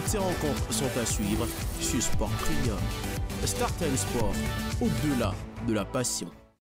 Toutes ces rencontres sont à suivre sur Sport Premium. Start Sport, au-delà de la passion.